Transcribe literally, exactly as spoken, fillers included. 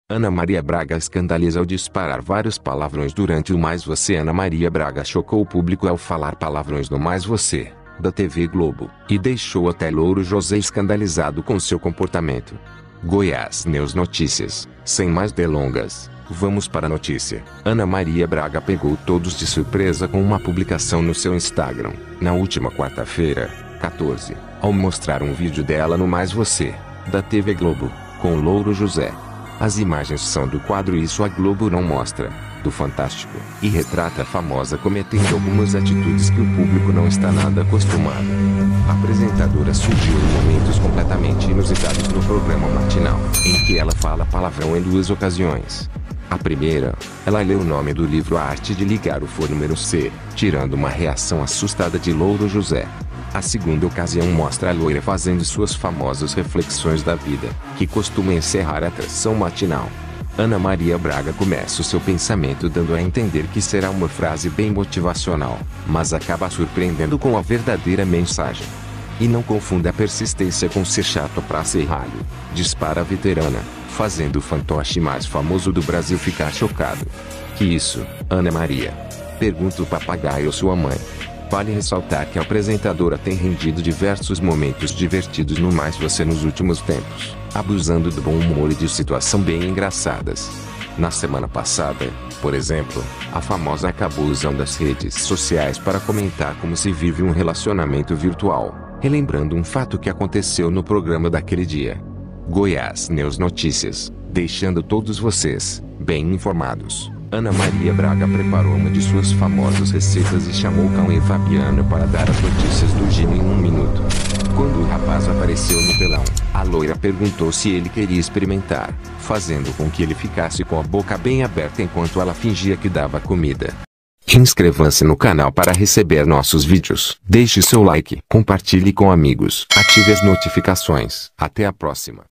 Ana Maria Braga escandaliza ao disparar vários palavrões durante o Mais Você. Ana Maria Braga chocou o público ao falar palavrões no Mais Você, da T V Globo, e deixou até Louro José escandalizado com seu comportamento. Goiás News Notícias. Sem mais delongas, vamos para a notícia. Ana Maria Braga pegou todos de surpresa com uma publicação no seu Instagram, na última quarta-feira, quatorze, ao mostrar um vídeo dela no Mais Você, da T V Globo, com Louro José. As imagens são do quadro Isso a Globo Não Mostra, do Fantástico, e retrata a famosa cometendo algumas atitudes que o público não está nada acostumado. A apresentadora surgiu em momentos completamente inusitados no programa matinal, em que ela fala palavrão em duas ocasiões. A primeira, ela lê o nome do livro A Arte de Ligar o Fone número C, tirando uma reação assustada de Louro José. A segunda ocasião mostra a loira fazendo suas famosas reflexões da vida, que costuma encerrar a atração matinal. Ana Maria Braga começa o seu pensamento dando a entender que será uma frase bem motivacional, mas acaba surpreendendo com a verdadeira mensagem. E não confunda a persistência com ser chato pra ser ralho, dispara a veterana, fazendo o fantoche mais famoso do Brasil ficar chocado. Que isso, Ana Maria? Pergunta o papagaio sua mãe. Vale ressaltar que a apresentadora tem rendido diversos momentos divertidos no Mais Você nos últimos tempos, abusando do bom humor e de situação bem engraçadas. Na semana passada, por exemplo, a famosa acabou usando as redes sociais para comentar como se vive um relacionamento virtual, relembrando um fato que aconteceu no programa daquele dia. Goiás News Notícias, deixando todos vocês bem informados. Ana Maria Braga preparou uma de suas famosas receitas e chamou Cauê Fabiano para dar as notícias do Gino em um minuto. Quando o rapaz apareceu no telão, a loira perguntou se ele queria experimentar, fazendo com que ele ficasse com a boca bem aberta enquanto ela fingia que dava comida. Inscreva-se no canal para receber nossos vídeos. Deixe seu like, compartilhe com amigos, ative as notificações. Até a próxima.